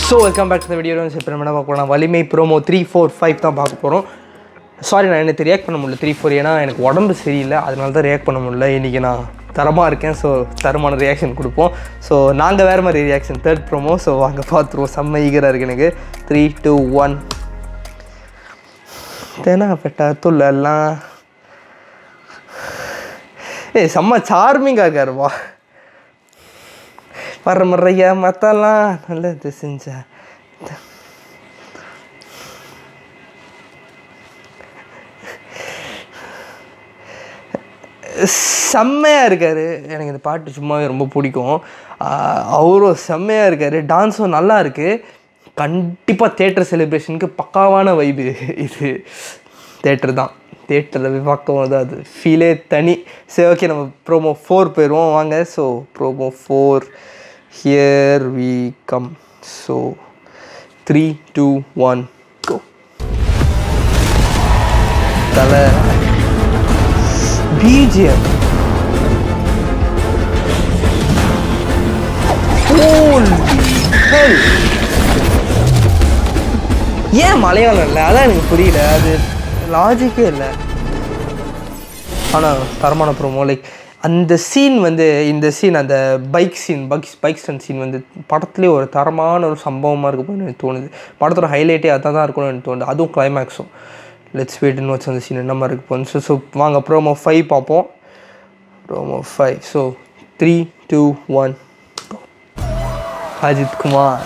So welcome back to the video. இப்போ நம்ம என்ன பார்க்க போறோம்னா வலிமை ப்ரோமோ 3 4 5 தான் பார்க்க போகிறோம். சாரி நான் எனக்கு ரியாக்ட் பண்ண முடியல 3 4 ஏன்னா எனக்கு உடம்பு சரியில்லை, அதனால தான் ரியாக்ட் பண்ண முடியல. இன்றைக்கி நான் தரமாக இருக்கேன், ஸோ தரமான ரியாக்ஷன் கொடுப்போம். ஸோ நாங்கள் வேறு மாதிரி ரியாக்ஷன் தேர்ட் ப்ரோமோ. ஸோ அங்கே பார்த்துருவோம். செம்ம ஈகராக இருக்குது எனக்கு. 3 2 1 தெனாப்பட்டா துள்ளலாம். செம்ம சார்மிங்காக இருக்காருவா. வர முறையா மற்றெல்லாம் நல்லது செஞ்சா செம்மையாக இருக்கார். எனக்கு இந்த பாட்டு சும்மாவே ரொம்ப பிடிக்கும். அவரும் செம்மையாக இருக்கார். டான்ஸும் நல்லா இருக்குது. கண்டிப்பாக தேட்டர் செலிப்ரேஷனுக்கு பக்காவான வைபு இது. தேட்டர் தான், தேட்டரில் போய் பார்க்கும்போது அது ஃபீலே தனி. சரி, ஓகே, நம்ம ப்ரோமோ 4 போயிடுவோம் வாங்க. So promo 4 here we come. So 3 2 1 go. Tala BGM. Holy hell. ஏன் மலையாளம் இல்லை? அதான் எனக்கு புரியல. அது லாஜிக்கே இல்லை. ஆனால் தரமான ப்ரோமோ. லைக் அந்த சீன் வந்து, இந்த சீன், அந்த bike scene, bike stunt scene வந்து படத்துலேயே ஒரு தரமான ஒரு சம்பவமாக இருக்கும்னு எனக்கு தோணுது. படத்தோட ஹைலைட்டே அதான் தான் இருக்கணும்னு எனக்கு தோணுது. அதுவும் கிளைமேக்ஸும். லெட்ஸ் வெயிட் அண்ட் வாட்ச் அந்த சீன் என்ன மாதிரி இருக்கு போகணும். ஸோ வாங்க ப்ரோமோ 5 பார்ப்போம். ப்ரோமோ 5. ஸோ 3 2 1 அஜித் குமார்.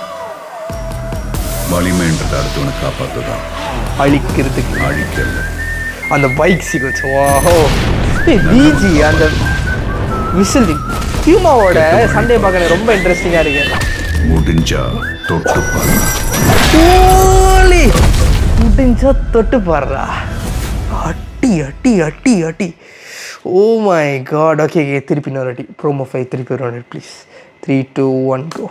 வலிமைன்றது அடுத்தவனை காப்பாற்றுதான், அழிக்கிறதுக்கு. அழிக்கல. அந்த பைக் சீன் வச்சு வாஹோ. பிஜி அந்த விசில் ஹியூமாவோட சண்டே பார்க்க ரொம்ப இன்ட்ரெஸ்டிங்காக இருக்கு. முடிஞ்சா தொட்டு பாரு. முடிஞ்சா தொட்டு பாடுறா. அட்டி அட்டி அட்டி அட்டி. Oh my god. Okay okay, திருப்பி இன்னொரு அட்டி. ப்ரோமோ 5 திருப்பி ஒரு ப்ளீஸ். 3 2 1 கோ.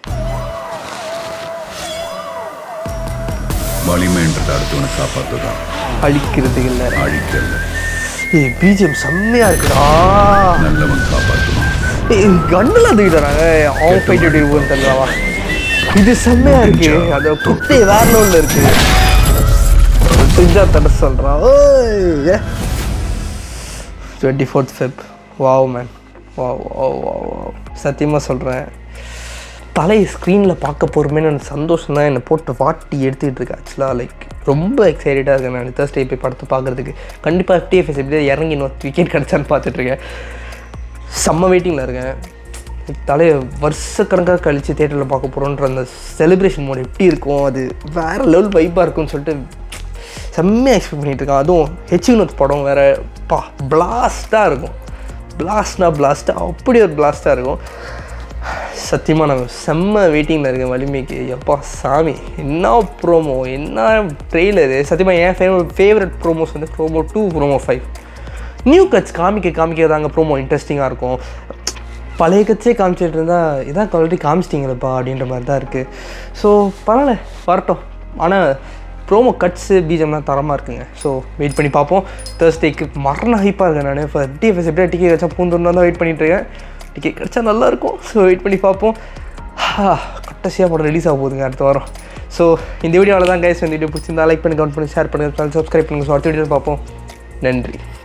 வலிமைன்றது அடுத்தவனை காப்பாற்றுதான், அழிக்கிறதுக்கு இல்லை, அழிக்கல. பிஜிஎம் செம்மையா இருக்குடா. நல்லவன் காப்பாற்றுவான். கண்ணெல்லாம் தூக்கிட்டாங்க. அவன் ஃபைட் எப்படி இருக்குன்னு தெரியலவா. இது செம்மையா இருக்கு. அந்த குட்டை வேற லெவலில் இருக்கு. செஞ்சா தட சொல்கிறான். 24th Feb. Wow man, wow wow wow wow. சத்தியமாக சொல்கிறேன், தலையை ஸ்க்ரீனில் பார்க்க போகிறோமேனு எனக்கு சந்தோஷம் தான் என்னை போட்டு வாட்டி எடுத்துக்கிட்டு இருக்கு. ஆக்சுவலாக லைக் ரொம்ப எக்ஸைட்டடாக இருக்கேன் நான் தேர்ஸ்டே போய் படத்தை பார்க்குறதுக்கு. கண்டிப்பாக FTFS எப்படி இறங்கி இன்னும் விக்கெட் கிடச்சான்னு பார்த்துட்ருக்கேன். செம்ம வெயிட்டிங்கில் இருக்கேன். தலையை வருஷக்கணக்காக கழித்து தேட்டரில் பார்க்க போகிறோன்ற அந்த செலிப்ரேஷன் மோட் எப்படி இருக்கும், அது வேறு லெவல் வைப்பாக இருக்கும்னு சொல்லிட்டு செம்மையாக எக்ஸ்பெக்ட் பண்ணிகிட்ருக்கேன். அதுவும் Viноth படம் வேறு பிளாஸ்ட்டாக இருக்கும். பிளாஸ்ட்டாக அப்படி ஒரு பிளாஸ்ட்டாக இருக்கும். சத்தியமாக நான் செம்ம வெயிட்டிங்கில் இருக்கேன் வலிமைக்கு. எப்பா சாமி, என்ன ப்ரோமோ, என்ன ட்ரெய்லரு. சத்தியமாக என் ஃபேவரட் ப்ரோமோஸ் வந்து ப்ரோமோ 2 ப்ரோமோ 5. நியூ கட்ஸ் காமிக்க தாங்க ப்ரோமோ இன்ட்ரெஸ்டிங்காக இருக்கும். பழைய கட்ஸே காமிச்சிட்டு இருந்தால் இதான் ஆல்ரெடி காமிச்சிட்டிங்களப்பா அப்படின்ற மாதிரி தான் இருக்குது. ஸோ பரவாயில்ல, வரட்டும். ஆனால் ப்ரோமோ கட்ஸு பீஜம்லாம் தரமாக இருக்குங்க. ஸோ வெயிட் பண்ணி பார்ப்போம். தேர்ஸ்டேக்கு மரண ஹைப்பாக இருக்கேன் நான். இப்போ FTFS எப்படியா டிக்கெட் கிடச்சா பூந்தூர்னா தான் வெயிட் பண்ணிட்டுருக்கேன். டிக்கெட் கிடச்சா நல்லாயிருக்கும். ஸோ வெயிட் பண்ணி பார்ப்போம். கட்டசியாக படம் ரிலீஸ் ஆக போகுதுங்க அடுத்த வாரம். ஸோ இந்த வீடியோவில் தான் கைஸ். இந்த வீடியோ பிடிச்சிருந்தா லைக் பண்ணி, கமெண்ட் பண்ணி, ஷேர் பண்ணுங்கள், சப்ஸ்கிரைப் பண்ணுங்கள். ஸோ அடுத்த வீடியோவில் பார்ப்போம். நன்றி.